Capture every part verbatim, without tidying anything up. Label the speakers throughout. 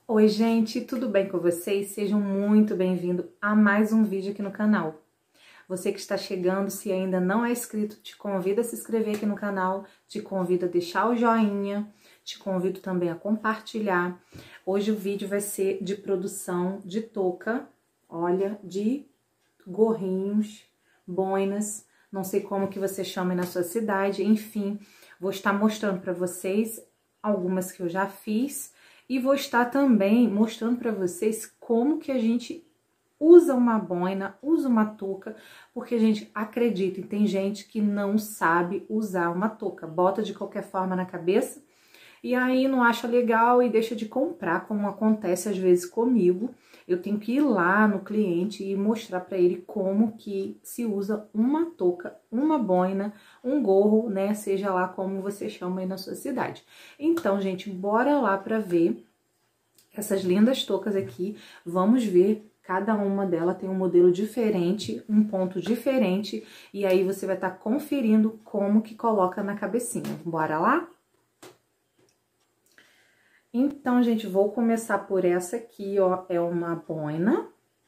Speaker 1: Oi gente, tudo bem com vocês? Sejam muito bem-vindos a mais um vídeo aqui no canal. Você que está chegando, se ainda não é inscrito, te convido a se inscrever aqui no canal, te convido a deixar o joinha, te convido também a compartilhar. Hoje o vídeo vai ser de produção de touca, olha, de gorrinhos, boinas, não sei como que você chama na sua cidade, enfim, vou estar mostrando para vocês algumas que eu já fiz. E vou estar também mostrando para vocês como que a gente usa uma boina, usa uma touca, porque a gente acredita, e tem gente que não sabe usar uma touca, bota de qualquer forma na cabeça e aí não acha legal e deixa de comprar, como acontece às vezes comigo. Eu tenho que ir lá no cliente e mostrar para ele como que se usa uma touca, uma boina, um gorro, né? Seja lá como você chama aí na sua cidade. Então, gente, bora lá para ver essas lindas toucas aqui. Vamos ver, cada uma delas tem um modelo diferente, um ponto diferente, e aí você vai estar conferindo como que coloca na cabecinha. Bora lá? Então, gente, vou começar por essa aqui, ó, é uma boina.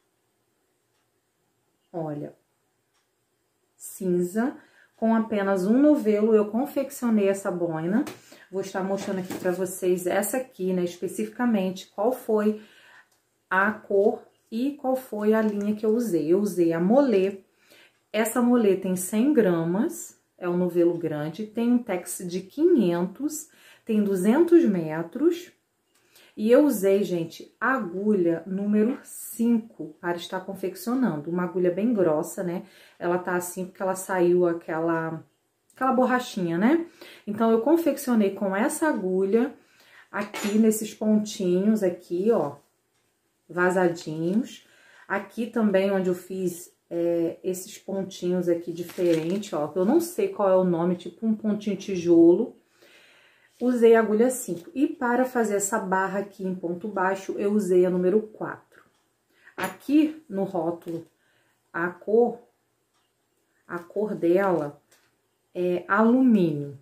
Speaker 1: Olha, cinza, com apenas um novelo, eu confeccionei essa boina. Vou estar mostrando aqui pra vocês essa aqui, né, especificamente, qual foi a cor e qual foi a linha que eu usei. Eu usei a molê, essa molê tem cem gramas, é um novelo grande, tem um tex de quinhentos, tem duzentos metros, e eu usei, gente, a agulha número cinco para estar confeccionando, uma agulha bem grossa, né? Ela tá assim porque ela saiu aquela, aquela borrachinha, né? Então, eu confeccionei com essa agulha aqui nesses pontinhos aqui, ó, vazadinhos. Aqui também onde eu fiz é, esses pontinhos aqui diferentes, ó, eu não sei qual é o nome, tipo um pontinho tijolo. Usei a agulha cinco. E para fazer essa barra aqui em ponto baixo, eu usei a número quatro. Aqui no rótulo, a cor, a cor dela é alumínio.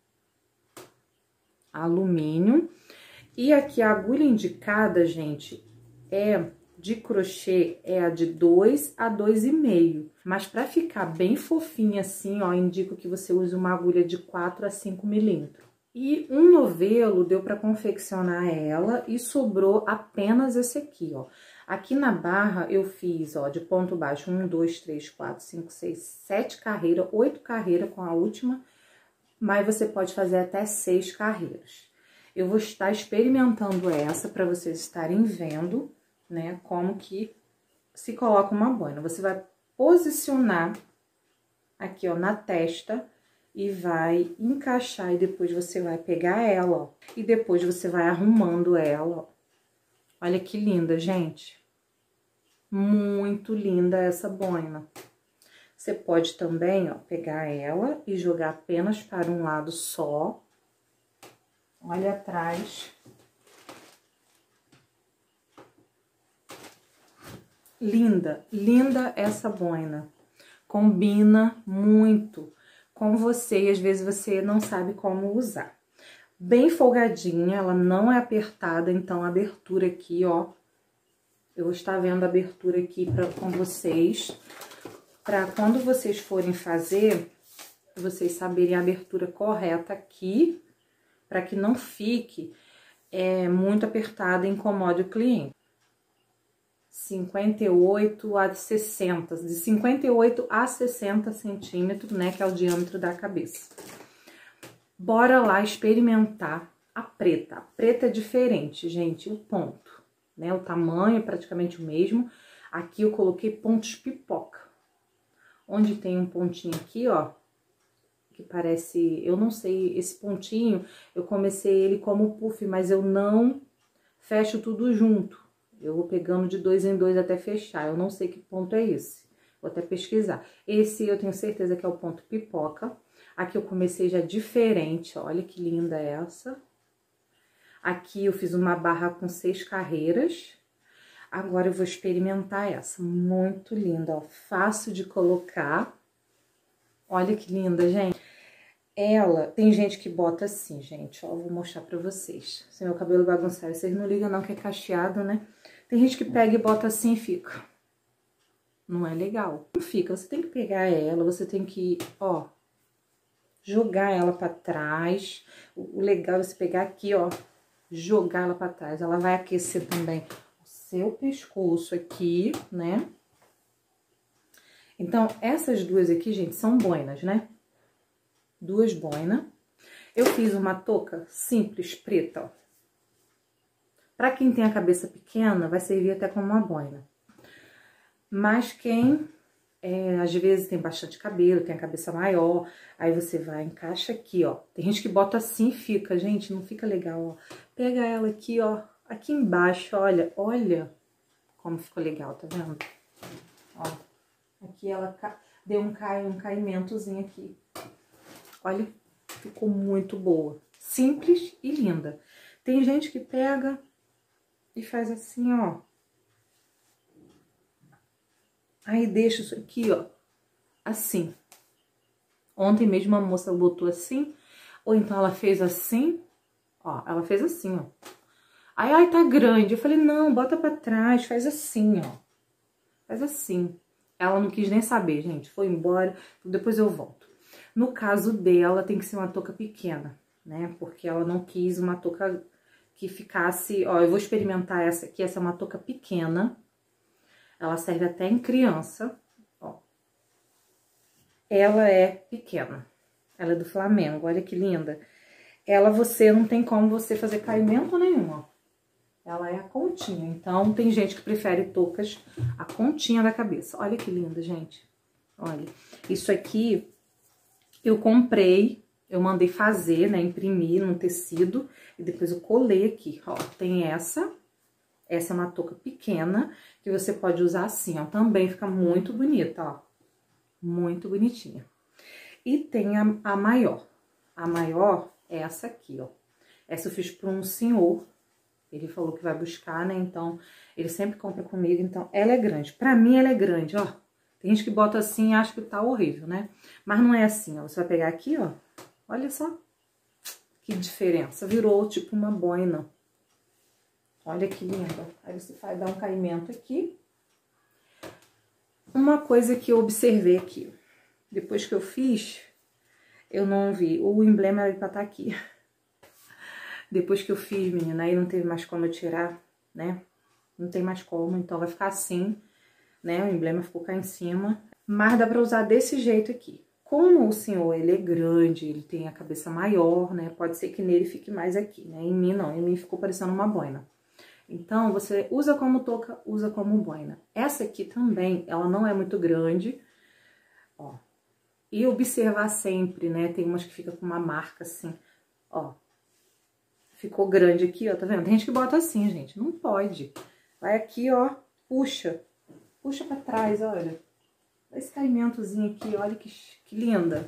Speaker 1: Alumínio. E aqui a agulha indicada, gente, é de crochê, é a de dois a dois e meio. Mas para ficar bem fofinha assim, ó, indico que você use uma agulha de quatro a cinco milímetros. E um novelo deu para confeccionar ela e sobrou apenas esse aqui, ó. Aqui na barra eu fiz, ó, de ponto baixo, um, dois, três, quatro, cinco, seis, sete carreiras, oito carreiras com a última, mas você pode fazer até seis carreiras. Eu vou estar experimentando essa para vocês estarem vendo, né, como que se coloca uma boina. Você vai posicionar aqui, ó, na testa e vai encaixar, e depois você vai pegar ela, ó, e depois você vai arrumando ela, ó. Olha que linda, gente. Muito linda essa boina. Você pode também, ó, pegar ela e jogar apenas para um lado só. Olha atrás. Linda, linda essa boina. Combina muito com você, e às vezes você não sabe como usar. Bem folgadinha, ela não é apertada, então a abertura aqui, ó, eu vou estar vendo a abertura aqui pra, com vocês, para quando vocês forem fazer, vocês saberem a abertura correta aqui, para que não fique é, muito apertada e incomode o cliente. cinquenta e oito a sessenta, de cinquenta e oito a sessenta centímetros, né, que é o diâmetro da cabeça. Bora lá experimentar a preta. A preta é diferente, gente, o ponto, né, o tamanho é praticamente o mesmo. Aqui eu coloquei pontos pipoca. Onde tem um pontinho aqui, ó, que parece, eu não sei, esse pontinho, eu comecei ele como puff, mas eu não fecho tudo junto. Eu vou pegando de dois em dois até fechar. Eu não sei que ponto é esse. Vou até pesquisar. Esse eu tenho certeza que é o ponto pipoca. Aqui eu comecei já diferente. Olha que linda essa. Aqui eu fiz uma barra com seis carreiras. Agora eu vou experimentar essa. Muito linda, ó. Fácil de colocar. Olha que linda, gente. ela, tem gente que bota assim, gente, ó, vou mostrar pra vocês. Se meu cabelo bagunçar, vocês não ligam não, que é cacheado, né? Tem gente que pega e bota assim e fica. Não é legal. Não fica, você tem que pegar ela, você tem que, ó, jogar ela pra trás. O, o legal é você pegar aqui, ó, jogar ela pra trás. Ela vai aquecer também o seu pescoço aqui, né? Então, essas duas aqui, gente, são boinas, né? Duas boinas. Eu fiz uma touca simples, preta, ó. Pra quem tem a cabeça pequena, vai servir até como uma boina. Mas quem, é, às vezes, tem bastante cabelo, tem a cabeça maior, aí você vai, encaixa aqui, ó. Tem gente que bota assim e fica, gente, não fica legal, ó. Pega ela aqui, ó, aqui embaixo, olha, olha como ficou legal, tá vendo? Ó, aqui ela deu um, cai, um caimentozinho aqui. Olha, ficou muito boa. Simples e linda. Tem gente que pega e faz assim, ó. Aí deixa isso aqui, ó, assim. Ontem mesmo a moça botou assim, ou então ela fez assim, ó, ela fez assim, ó. Aí, ai, tá grande. Eu falei, não, bota pra trás, faz assim, ó. Faz assim. Ela não quis nem saber, gente, foi embora, depois eu volto. No caso dela, tem que ser uma touca pequena, né? Porque ela não quis uma touca que ficasse... Ó, eu vou experimentar essa aqui. Essa é uma touca pequena. Ela serve até em criança, ó. Ela é pequena. Ela é do Flamengo, olha que linda. Ela, você não tem como você fazer caimento nenhum, ó. Ela é a continha. Então, tem gente que prefere toucas a continha da cabeça. Olha que linda, gente. Olha, isso aqui... Eu comprei, eu mandei fazer, né, imprimir num tecido, e depois eu colei aqui, ó, tem essa, essa é uma touca pequena, que você pode usar assim, ó, também fica muito bonita, ó, muito bonitinha. E tem a, a maior, a maior é essa aqui, ó, essa eu fiz para um senhor, ele falou que vai buscar, né, então, ele sempre compra comigo, então, ela é grande, pra mim ela é grande, ó. Tem gente que bota assim e acha que tá horrível, né? Mas não é assim, ó. Você vai pegar aqui, ó. Olha só. Que diferença. Virou tipo uma boina. Olha que linda. Aí você vai dar um caimento aqui. Uma coisa que eu observei aqui. Depois que eu fiz, eu não vi. O emblema era pra estar aqui. Depois que eu fiz, menina, aí não teve mais como eu tirar, né? Não tem mais como, então vai ficar assim. Né, o emblema ficou cá em cima, mas dá pra usar desse jeito aqui. Como o senhor, ele é grande, ele tem a cabeça maior, né, pode ser que nele fique mais aqui, né, em mim não, em mim ficou parecendo uma boina. Então, você usa como touca, usa como boina. Essa aqui também, ela não é muito grande, ó, e observar sempre, né, tem umas que fica com uma marca assim, ó, ficou grande aqui, ó, tá vendo? Tem gente que bota assim, gente, não pode. Vai aqui, ó, puxa. Puxa pra trás, olha. Esse caimentozinho aqui, olha que, que linda.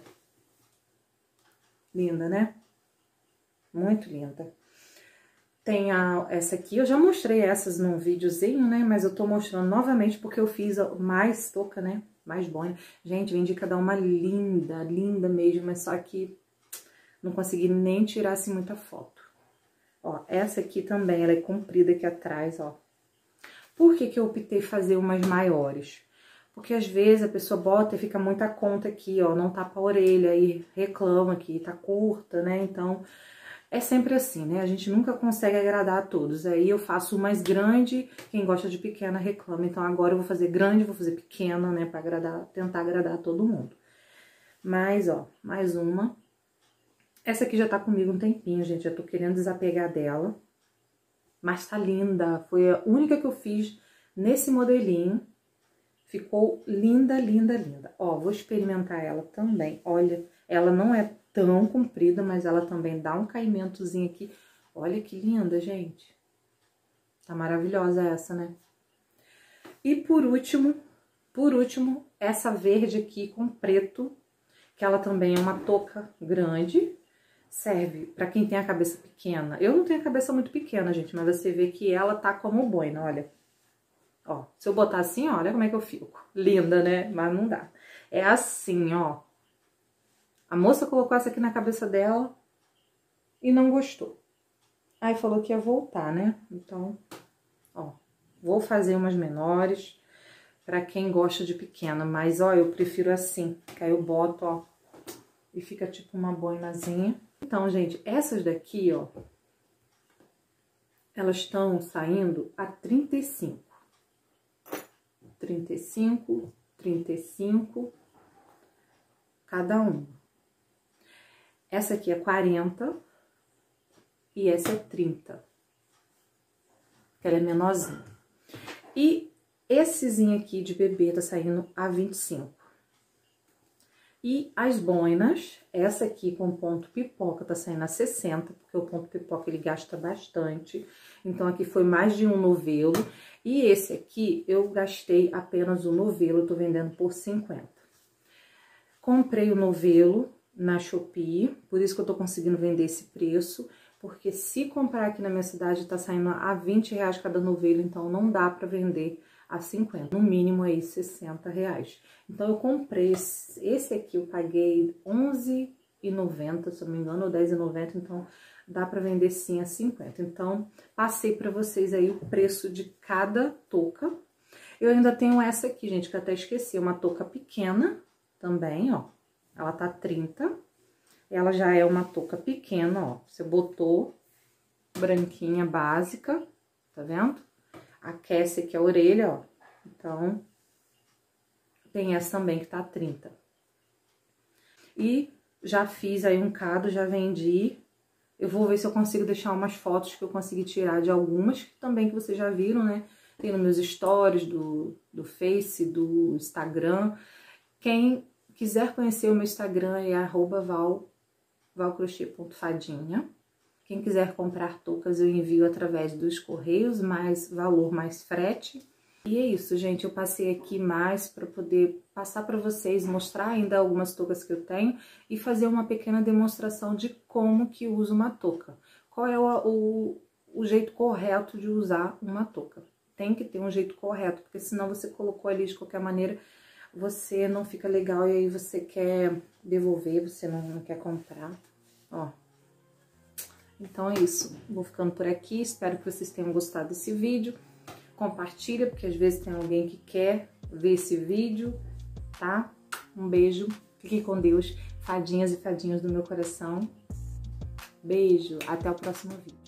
Speaker 1: Linda, né? Muito linda. Tem a, essa aqui, eu já mostrei essas num videozinho, né? Mas eu tô mostrando novamente porque eu fiz mais touca, né? Mais boina. Gente, vendi cada uma linda, linda mesmo, mas só que não consegui nem tirar assim muita foto. Ó, essa aqui também, ela é comprida aqui atrás, ó. Por que que eu optei fazer umas maiores? Porque às vezes a pessoa bota e fica muita conta aqui, ó, não tapa a orelha e reclama que tá curta, né? Então, é sempre assim, né? A gente nunca consegue agradar a todos. Aí eu faço mais grande, quem gosta de pequena reclama. Então agora eu vou fazer grande, vou fazer pequena, né? Pra agradar, tentar agradar a todo mundo. Mas, ó, mais uma. Essa aqui já tá comigo um tempinho, gente. Já tô querendo desapegar dela. Mas tá linda, foi a única que eu fiz nesse modelinho. Ficou linda, linda, linda. Ó, vou experimentar ela também. Olha, ela não é tão comprida, mas ela também dá um caimentozinho aqui. Olha que linda, gente. Tá maravilhosa essa, né? E por último, por último, essa verde aqui com preto, que ela também é uma touca grande. Serve pra quem tem a cabeça pequena. Eu não tenho a cabeça muito pequena, gente, mas você vê que ela tá como boina, olha. Ó, se eu botar assim, ó, olha como é que eu fico. Linda, né? Mas não dá. É assim, ó. A moça colocou essa aqui na cabeça dela e não gostou. Aí falou que ia voltar, né? Então, ó, vou fazer umas menores pra quem gosta de pequena. Mas, ó, eu prefiro assim, que aí eu boto, ó, e fica tipo uma boinazinha. Então, gente, essas daqui, ó, elas estão saindo a trinta e cinco. trinta e cinco, trinta e cinco, cada uma. Essa aqui é quarenta e essa é trinta. Ela é menorzinha. E essezinho aqui de bebê tá saindo a vinte e cinco. E as boinas, essa aqui com ponto pipoca tá saindo a sessenta, porque o ponto pipoca ele gasta bastante. Então aqui foi mais de um novelo. E esse aqui eu gastei apenas o novelo, eu tô vendendo por cinquenta. Comprei o novelo na Shopee, por isso que eu tô conseguindo vender esse preço. Porque se comprar aqui na minha cidade, tá saindo a vinte reais cada novelo, então não dá pra vender a cinquenta. No mínimo aí sessenta reais. Então eu comprei esse, esse aqui, eu paguei onze reais e noventa centavos, se eu não me engano, ou dez reais e noventa centavos, então dá pra vender sim a cinquenta. Então passei pra vocês aí o preço de cada touca. Eu ainda tenho essa aqui, gente, que eu até esqueci, uma touca pequena também, ó. Ela tá trinta. Ela já é uma touca pequena, ó. Você botou branquinha básica, tá vendo? Aquece aqui a orelha, ó. Então, tem essa também que tá trinta. E já fiz aí um cado, já vendi. Eu vou ver se eu consigo deixar umas fotos que eu consegui tirar de algumas, também que vocês já viram, né? Tem nos meus stories do, do Face, do Instagram. Quem quiser conhecer o meu Instagram é arroba val, valcrochê ponto fadinha. Quem quiser comprar toucas eu envio através dos correios, mais valor, mais frete. E é isso, gente, eu passei aqui mais para poder passar para vocês, mostrar ainda algumas toucas que eu tenho e fazer uma pequena demonstração de como que uso uma touca. Qual é o, o, o jeito correto de usar uma touca. Tem que ter um jeito correto, porque senão você colocou ali de qualquer maneira, você não fica legal e aí você quer devolver, você não, não quer comprar, ó. Então é isso, vou ficando por aqui, espero que vocês tenham gostado desse vídeo. Compartilha, porque às vezes tem alguém que quer ver esse vídeo, tá? Um beijo, fiquem com Deus, fadinhas e fadinhos do meu coração. Beijo, até o próximo vídeo.